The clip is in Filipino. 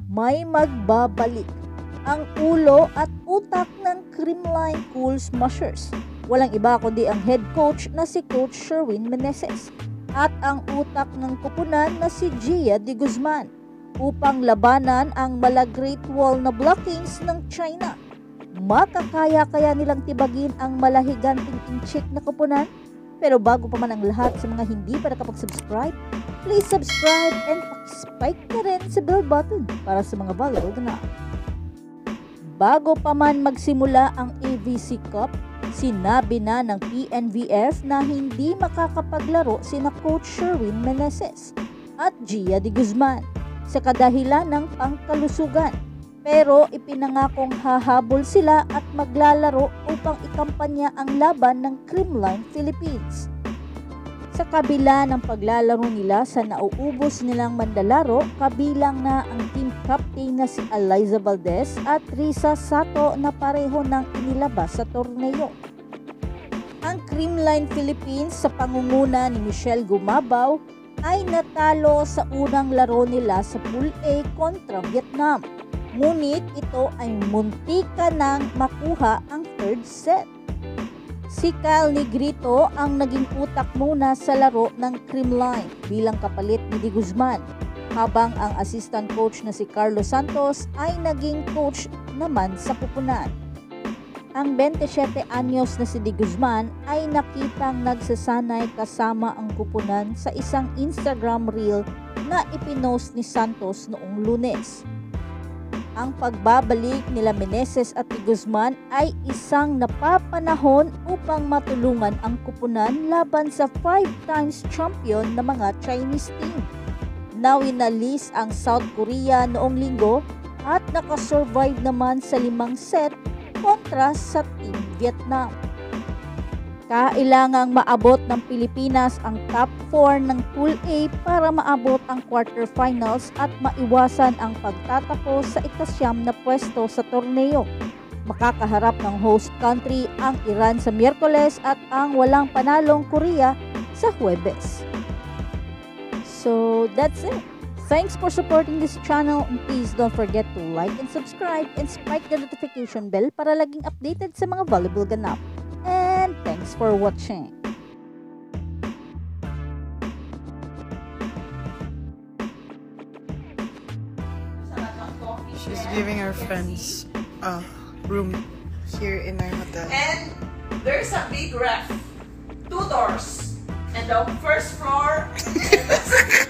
may magbabalik ang ulo at utak ng Creamline Cool Smashers. Walang iba kundi ang head coach na si Coach Sherwin Meneses at ang utak ng kupunan na si Gia de Guzman upang labanan ang mala-Great Wall na blockings ng China. Makakaya kaya nilang tibagin ang malahiganting inchik na kupunan? Pero bago pa man ang lahat, sa mga hindi pa nakapag-subscribe, please subscribe and spike na rin sa bell button para sa mga bago na. Bago pa man magsimula ang AVC Cup, sinabi na ng PNVF na hindi makakapaglaro sina Coach Sherwin Meneses at Gia de Guzman sa kadahilan ng pangkalusugan. Pero ipinangakong hahabol sila at maglalaro upang ikampanya ang laban ng Creamline Philippines. Sa kabila ng paglalaro nila sa nauubos nilang mandalaro, kabilang na ang team captain na si Eliza Valdez at Risa Sato na pareho ng inilabas sa torneo. Ang Creamline Philippines sa pangunguna ni Michelle Gumabaw ay natalo sa unang laro nila sa Pool A kontra Vietnam. Ngunit ito ay muntika nang makuha ang third set. Si Kyle Negrito ang naging utak muna sa laro ng Creamline bilang kapalit ni De Guzman, habang ang assistant coach na si Carlos Santos ay naging coach naman sa kupunan. Ang 27 anyos na si De Guzman ay nakitang nagsasanay kasama ang kupunan sa isang Instagram reel na ipinost ni Santos noong Lunes. Ang pagbabalik nila Meneses at De Guzman ay isang napapanahon upang matulungan ang kupunan laban sa 5 times champion na mga Chinese team. Nawinalis ang South Korea noong linggo at nakasurvive naman sa 5 set kontra sa Team Vietnam. Kailangang maabot ng Pilipinas ang top 4 ng Pool A para maabot ang quarterfinals at maiwasan ang pagtatapos sa ikasyam na pwesto sa torneo. Makakaharap ng host country ang Iran sa Miyerkules at ang walang panalong Korea sa Huwebes. So that's it. Thanks for supporting this channel, and please don't forget to like and subscribe and spike the notification bell para laging updated sa mga volleyball ganap. And thanks for watching. She's giving her friends a room here in our hotel. And there's a big ref, 2 doors, and the first floor and the second